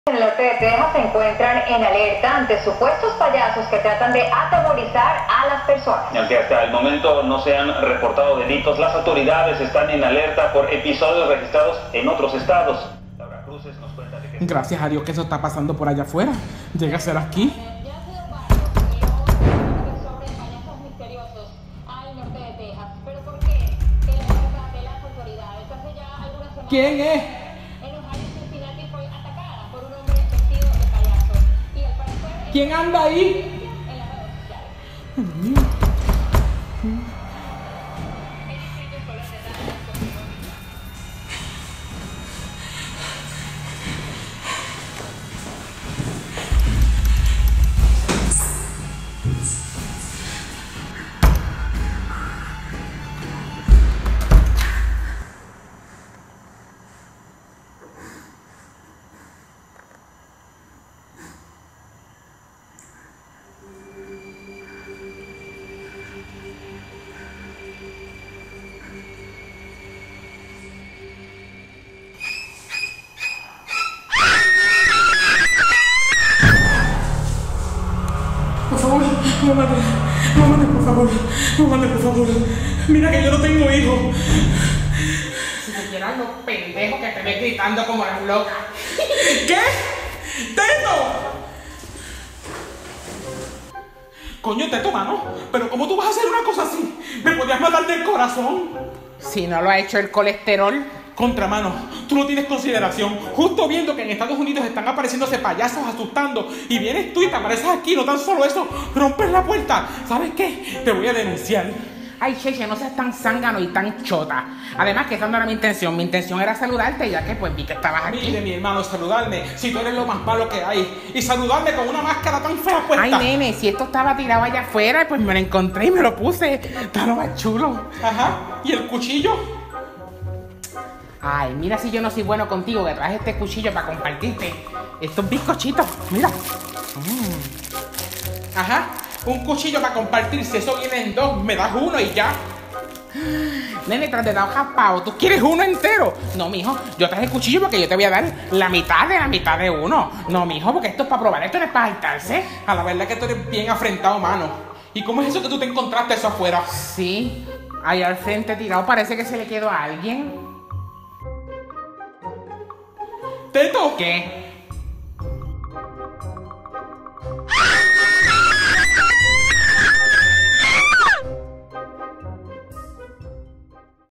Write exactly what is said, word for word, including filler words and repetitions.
En el norte de Texas se encuentran en alerta ante supuestos payasos que tratan de atemorizar a las personas. Aunque hasta el momento no se han reportado delitos, las autoridades están en alerta por episodios registrados en otros estados. Laura Cruces nos cuenta de que... Gracias a Dios que eso está pasando por allá afuera. Llega a ser aquí. ¿Quién es? ¿Quién anda ahí? Por favor, no mates, no mates, por favor, no mates, por favor. Mira que yo no tengo hijos. Si supieran los pendejos que te ven gritando como las locas. ¿Qué? ¡Teto! Coño, Teto, mano, pero ¿cómo tú vas a hacer una cosa así? ¿Me podías matar del corazón? Si no lo ha hecho el colesterol. Contramano, tú no tienes consideración. Justo viendo que en Estados Unidos están apareciéndose payasos asustando y vienes tú y te apareces aquí, no tan solo eso, rompes la puerta. ¿Sabes qué? Te voy a denunciar. Ay, Cheche, no seas tan zángano y tan chota. Además que esa no era mi intención. Mi intención era saludarte ya que pues vi que estabas aquí. Mire, mi hermano, saludarme si tú eres lo más malo que hay. Y saludarme con una máscara tan fea puesta. Ay, nene, si esto estaba tirado allá afuera, pues me lo encontré y me lo puse. Está lo más chulo. Ajá. ¿Y el cuchillo? Ay, mira si yo no soy bueno contigo, que traje este cuchillo para compartirte estos bizcochitos. Mira. Mm. Ajá. Un cuchillo para compartir. Si eso viene en dos, me das uno y ya. Nene, tras de dar jaspao, ¿tú quieres uno entero? No, mijo, yo traje el cuchillo porque yo te voy a dar la mitad de la mitad de uno. No, mijo, porque esto es para probar, esto no es para saltarse. A la verdad que tú eres bien afrentado, mano. ¿Y cómo es eso que tú te encontraste eso afuera? Sí, ahí al frente tirado parece que se le quedó a alguien. ¿Teto? ¿Qué?